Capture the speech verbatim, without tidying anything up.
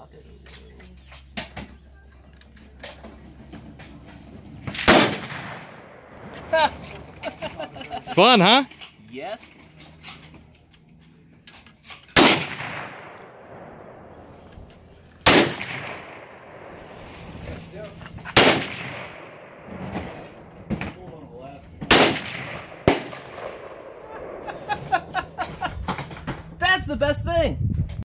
lock it. Fun, huh? Yes. That's the best thing.